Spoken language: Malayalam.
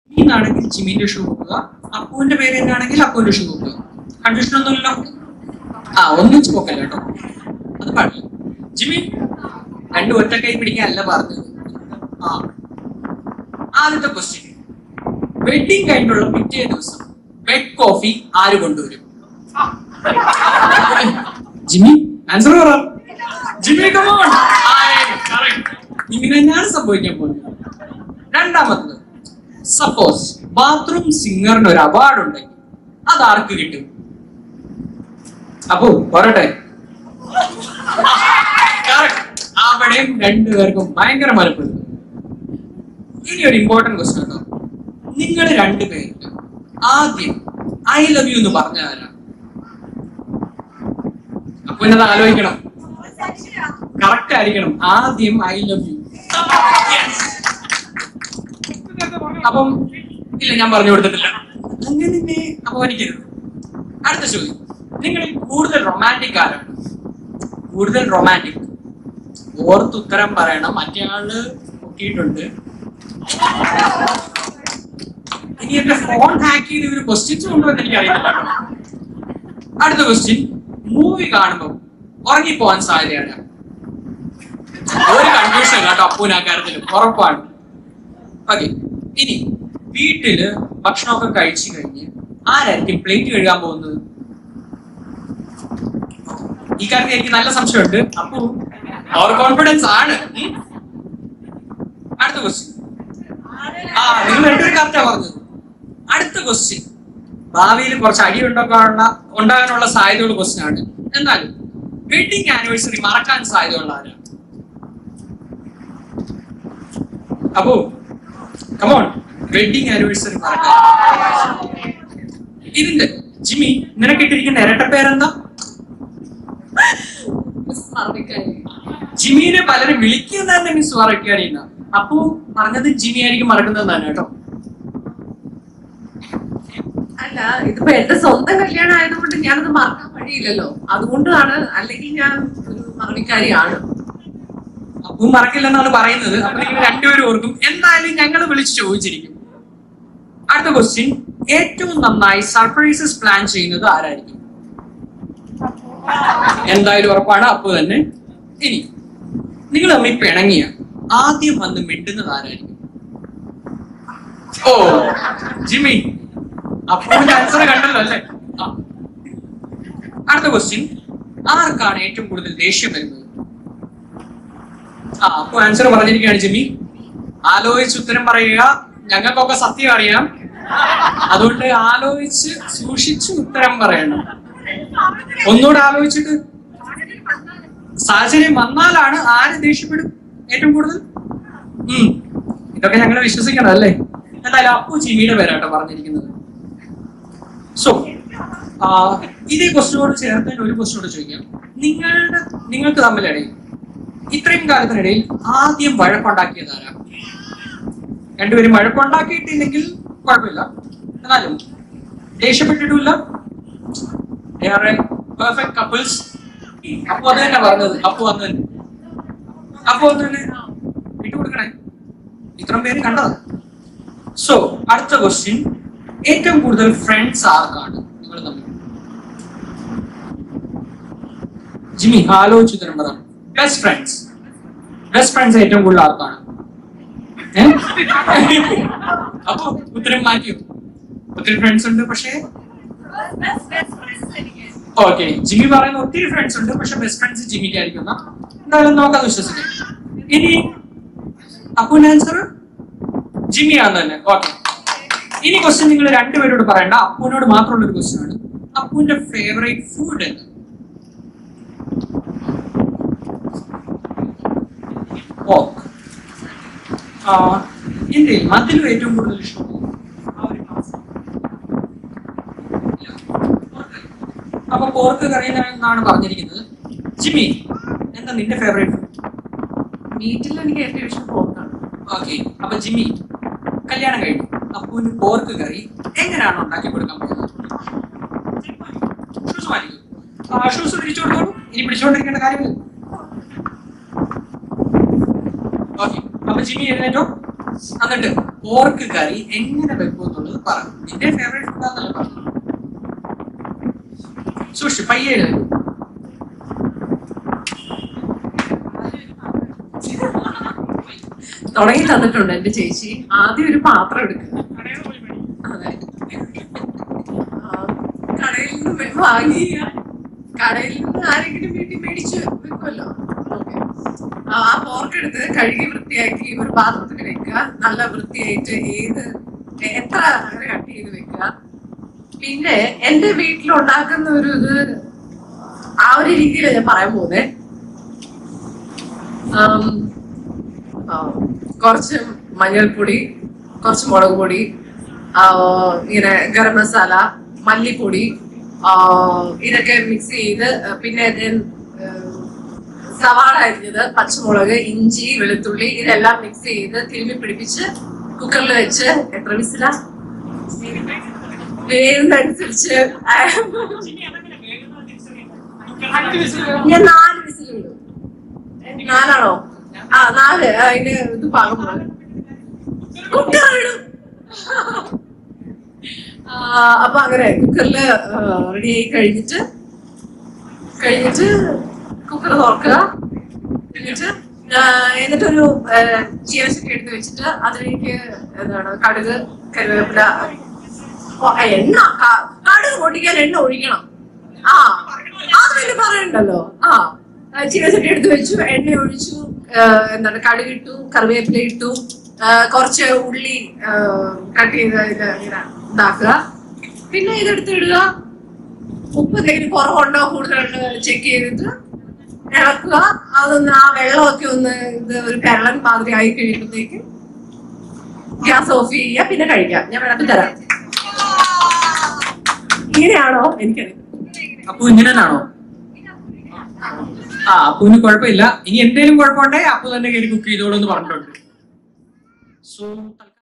ജിമ്മിന്നാണെങ്കിൽ ജിമ്മിന്റെ ഷൂ വെക്കുക, അപ്പുവിന്റെ പേര് തന്നെയാണെങ്കിൽ അപ്പുവിന്റെ ഷൂ വെക്കുക. കൺഫ്യൂഷൻ ഒന്നുമില്ലല്ലോ. ഒന്നിച്ച് പോക്കല്ല കേട്ടോ, അത് പാടില്ല. ജിമ്മി രണ്ടു ഒറ്റ കൈ പിടിക്കാനല്ല പറഞ്ഞത്. ആദ്യത്തെ ക്വസ്റ്റ്യൻ, വെഡിങ് കഴിഞ്ഞുള്ള പിറ്റേ ദിവസം ബെഡ് കോഫി ആര് കൊണ്ടുവരും? ജിമ്മി ആൻസർ പറ. Jimmy come on. ഇങ്ങനെ തന്നെയാണ് സംഭവിക്കാൻ പോകുന്നത്. രണ്ടാമത്തത്, സപ്പോസ് ബാത്റൂം സിംഗറിന് ഒരു അവാർഡ് ഉണ്ടെങ്കിൽ അത് ആർക്ക് കിട്ടും? അപ്പോ പറയട്ടെ. അവിടെയും രണ്ടുപേർക്കും ഭയങ്കര മലപ്പെടും. ഇനി ഒരു ഇമ്പോർട്ടന്റ് ക്വസ്റ്റ്യൻ ഉണ്ടോ, നിങ്ങൾ രണ്ടുപേർക്ക് ആദ്യം ഐ ലവ് യു എന്ന് പറഞ്ഞാരാ? അപ്പൊ എന്നത് ആലോചിക്കണം, കറക്റ്റ് ആയിരിക്കണം. ആദ്യം ഐ ലവ് യു. അപ്പം ഇല്ല, ഞാൻ പറഞ്ഞു കൊടുത്തിട്ടില്ല. അങ്ങനെ അപമാനിക്കരുത്. അടുത്ത ചോദ്യം, നിങ്ങളിൽ കൂടുതൽ റൊമാൻറ്റിക് ആരാണ്? കൂടുതൽ റൊമാൻറ്റിക് ഓർത്തുത്തരം പറയണം. മറ്റേ ആള് നോക്കിയിട്ടുണ്ട്. ഇനി എന്റെ ഫോൺ ഹാക്ക് ചെയ്ത് ഇവര് ക്വസ്റ്റ്യൻസ് കൊണ്ടുവന്ന് എനിക്ക് അറിയില്ല. അടുത്ത ക്വസ്റ്റ്യൻ, മൂവി കാണുമ്പോൾ ഉറങ്ങിപ്പോവാൻ സാധ്യതയാണ്. ഒരു കൺഫ്യൂഷൻ കേട്ടോ അപ്പൂന് ആ കാര്യത്തിൽ, ഉറപ്പാണ്. ഓക്കെ, ഇനി വീട്ടില് ഭക്ഷണമൊക്കെ കഴിച്ചു കഴിഞ്ഞ് ആരായിരിക്കും പ്ലേറ്റ് കഴുകാൻ പോകുന്നത്? ഈ കാര്യത്തിൽ എനിക്ക് നല്ല സംശയമുണ്ട്. അപ്പു ഓവർ കോൺഫിഡൻസ് ആണ്. അടുത്ത ക്വസ്റ്റ്യൻ, നിങ്ങൾ രണ്ടുപേരും കറക്റ്റാ പറഞ്ഞത്. അടുത്ത ക്വസ്റ്റ്യൻ ഭാവിയിൽ കുറച്ച് അടി ഉണ്ടാകാനുള്ള സാധ്യതയുള്ള ക്വസ്റ്റ്യൻ ആണ്. എന്നാലും വെഡിങ് ആനിവേഴ്സറി മറക്കാൻ സാധ്യതയുള്ള ആരാ? അപ്പോ കമോൺ, വെഡിങ് ആനിവേഴ്സറി മറക്കാൻ. ഇതിന്റെ ജിമ്മി നിനക്ക് ഇട്ടിരിക്കുന്ന ഇരട്ട പേരെന്താ? ജിമ്മിനെ പലരും വിളിക്കുന്ന തന്നെ മിസ് മറക്കാനില്ല. അപ്പോ പറഞ്ഞത് ജിമ്മി ആയിരിക്കും മറക്കുന്നത് തന്നെ കേട്ടോ. അല്ല, ഇതിപ്പോ എന്റെ സ്വന്തം കല്യാണം ആയതുകൊണ്ട് ഞാനത് മറക്കാൻ വഴിയില്ലല്ലോ, അതുകൊണ്ടാണ്. അല്ലെങ്കിൽ ഞാൻ ഒരു മറവിക്കാരിയാണ്. അപ്പൂ മറക്കില്ലെന്നാണ് പറയുന്നത്. അപ്പൊ നിങ്ങൾ രണ്ടുപേരും ഓർക്കും. എന്തായാലും ഞങ്ങൾ വിളിച്ച് ചോദിച്ചിരിക്കും. അടുത്ത ക്വസ്റ്റ്യൻ, ഏറ്റവും നന്നായി സർപ്രൈസസ് പ്ലാൻ ചെയ്യുന്നത് ആരായിരിക്കും? എന്തായാലും ഉറപ്പാണ് അപ്പു തന്നെ. ഇനി നിങ്ങൾ തമ്മിൽ പിണങ്ങിയ ആദ്യം വന്ന് മിണ്ടുന്നത് ആരായിരിക്കും? ഓ ജിമ്മി, അപ്പുവിന്റെ ആൻസർ കണ്ടല്ലോ അല്ലേ? അടുത്ത ക്വസ്റ്റ്യൻ, ആർക്കാണ് ഏറ്റവും കൂടുതൽ ദേഷ്യം വരുന്നത്? അപ്പൊ ആൻസർ പറഞ്ഞിരിക്കുകയാണ് ജിമ്മി. ആലോചിച്ച് ഉത്തരം പറയുക. ഞങ്ങൾക്കൊക്കെ സത്യം അറിയാം, അതുകൊണ്ട് ആലോചിച്ച് സൂക്ഷിച്ച് ഉത്തരം പറയണം. ഒന്നുകൂടെ ആലോചിച്ചിട്ട്. സാഹചര്യം വന്നാലാണ് ആര് ദേഷ്യപ്പെടും ഏറ്റവും കൂടുതൽ? ഇതൊക്കെ ഞങ്ങൾ വിശ്വസിക്കണം അല്ലേ? എന്തായാലും അപ്പു ജിമ്മിയുടെ പേരാട്ടോ പറഞ്ഞിരിക്കുന്നത്. സോ ഇതേ ക്വസ്റ്റ്യനോട് ചേർത്ത് ഒരു ക്വസ്റ്റ്യനോട് ചോദിക്കാം. നിങ്ങൾക്ക് തമ്മിലിടയിൽ ഇത്രയും കാലത്തിനിടയിൽ ആദ്യം വഴക്കുണ്ടാക്കിയത് ആരാ? രണ്ടുപേരും വഴക്കുണ്ടാക്കിയിട്ടില്ലെങ്കിൽ കുഴപ്പമില്ല, എന്നാലും ദേഷ്യപ്പെട്ടിട്ടില്ല. Perfect couples. അപ്പു അത് തന്നെ പറഞ്ഞത്. അപ്പു വന്ന് തന്നെ വിട്ടുകൊടുക്കണേ. ഇത്രയും പേര് കണ്ടത്. സോ അടുത്ത ക്വസ്റ്റ്യൻ, ഏറ്റവും കൂടുതൽ ഫ്രണ്ട്സ് ആർക്കാണ് നിങ്ങൾ തമ്മിൽ? ജിമ്മി ആലോചിച്ചു ഉത്തരം പറ. ബെസ്റ്റ് ഫ്രണ്ട്സ് ഏറ്റവും കൂടുതൽ ആർക്കാണ്? അപ്പൊ ഉത്തരം മാറ്റിയോ? ഒത്തിരി ഫ്രണ്ട്സ് ഉണ്ട്, പക്ഷേ ഓക്കെ, ജിമ്മി പറയുന്ന ഒത്തിരി ഫ്രണ്ട്സ് ഉണ്ട്, പക്ഷെ ബെസ്റ്റ് ഫ്രണ്ട്സ് ജിമ്മിക്ക് ആയിരിക്കും. എന്തായാലും നമുക്കത് വിശ്വസിക്കാം. ഇനി അപ്പുവിന്റെ ആൻസർ ജിമ്മി ആണെന്ന് തന്നെ. ഓക്കെ, ഇനി ക്വസ്റ്റ്യൻ നിങ്ങൾ രണ്ടുപേരോട് പറയണ്ട, അപ്പുവിനോട് മാത്രമുള്ള ഒരു ക്വസ്റ്റ്യൻ ആണ്. അപ്പുവിന്റെ ഫേവറേറ്റ് ഫുഡ് എന്ന്? ഇന്ത്യയിൽ മധ്യലും ഏറ്റവും കൂടുതൽ ഇഷ്ടം അപ്പൊ പോർക്ക് കറി എന്നാണ് പറഞ്ഞിരിക്കുന്നത്. ജിമ്മി, എന്താ നിന്റെ ഫേവറേറ്റ് ഫുഡ്? മീറ്റിൽ എനിക്ക് ഏറ്റവും ഇഷ്ടം പോർക്കാണ്. ഓക്കെ, അപ്പൊ ജിമ്മി കല്യാണം കഴിഞ്ഞു, അപ്പുവിന് പോർക്ക് കറി എങ്ങനെയാണ് ഉണ്ടാക്കി കൊടുക്കാൻ പോകുന്നത്? ഷൂസ് മാറ്റിക്കും. ഷൂസ് തിരിച്ചു കൊടുത്തോളൂ, ഇനി പിടിച്ചുകൊണ്ടിരിക്കേണ്ട കാര്യമില്ല. ഓക്കെ, അപ്പൊ ജിമ്മി എഴുന്നേറ്റോ, എന്നിട്ട് പോർക്ക് കറി എങ്ങനെ വെക്കും എന്നുള്ളത് പറഞ്ഞു. നിന്റെ ഫേവറേറ്റ് ഫുഡാന്നല്ലേ പറഞ്ഞു. സൂക്ഷി പയ്യെ എഴുതും. തുടങ്ങി തന്നിട്ടുണ്ട് എന്റെ ചേച്ചി. ആദ്യം ഒരു പാത്രം എടുക്കുക. അതെ, കടയിൽ നിന്ന് വാങ്ങി, കടയിൽ നിന്ന് ആരെങ്കിലും വീട്ടിൽ മേടിച്ചു വെക്കുമല്ലോ. ആ പോർക്ക് എടുത്ത് കഴുകി വൃത്തിയാക്കി ഒരു പാത്രത്തിൽ വെക്കുക. നല്ല വൃത്തിയായിട്ട് എത്ര അങ്ങനെ കട്ട് ചെയ്ത് വെക്കുക. പിന്നെ എന്റെ വീട്ടിലുണ്ടാക്കുന്ന ഒരു ഇത് ആ ഒരു രീതിയിലാണ് ഞാൻ പറയാൻ പോകുന്നത്. കുറച്ച് മഞ്ഞൾപ്പൊടി, കുറച്ച് മുളക് പൊടി, ഇങ്ങനെ ഗരം മസാല, മല്ലിപ്പൊടി, ഇതൊക്കെ മിക്സ് ചെയ്ത്, പിന്നെ സവാള അരിഞ്ഞത്, പച്ചമുളക്, ഇഞ്ചി, വെളുത്തുള്ളി, ഇതെല്ലാം മിക്സ് ചെയ്ത് തിരുമ്മി പിടിപ്പിച്ച് കുക്കറിൽ വെച്ച് എത്ര വിസിലാ വേവിനനുസരിച്ച് ഞാൻ 4 വിസിൽ വിടും. 4ആണോ? 4. അതിന് ഇത് പാകം പോലെ കുക്കറിടും. അപ്പൊ അങ്ങനെ കുക്കറില് റെഡി ആയി കഴിഞ്ഞിട്ട് കുക്കർ തുറക്കുക. എന്നിട്ടൊരു ചീനച്ചട്ടി എടുത്ത് വെച്ചിട്ട് അതിലേക്ക് എന്താണ് കടുക്, കരുവേപ്പില, എണ്ണ, കടുക് പൊട്ടിക്കാൻ എണ്ണ ഒഴിക്കണം. അത് പിന്നെ പറയണ്ടല്ലോ. ചീനച്ചട്ടി എടുത്ത് വെച്ചു, എണ്ണ ഒഴിച്ചു, എന്താണ് കടുക് ഇട്ടു, കറിവേപ്പില ഇട്ടു, കുറച്ച് ഉള്ളി കട്ട് ചെയ്ത് ഇങ്ങനെ ഇതാക്കുക. പിന്നെ ഇതെടുത്ത് ഇടുക. ഉപ്പ് എന്തെങ്കിലും കുറവുണ്ടോ കൂടുതലുണ്ടോ ചെക്ക് ചെയ്തിട്ട് ഇളക്കുക. അതൊന്ന് ആ വെള്ളമൊക്കെ ഒന്ന് ഒരു പെരളൻ മാതിരി ആയി കഴിയുമ്പോഴത്തേക്ക് ഗ്യാസ് ഓഫ് ചെയ്യുക. പിന്നെ കഴിക്കാം. ഞാൻ വിളമ്പി തരാം. ഇങ്ങനെയാണോ? എനിക്കറിയാം. അപ്പൊ ഇങ്ങനെയാണോ? അപ്പുവിന് കുഴപ്പമില്ല. ഇനി എന്തെങ്കിലും കുഴപ്പമുണ്ടെങ്കിൽ അപ്പു തന്നെ കയറി കുക്ക് ചെയ്തോളൂ എന്ന് പറഞ്ഞിട്ടുണ്ട്. സോ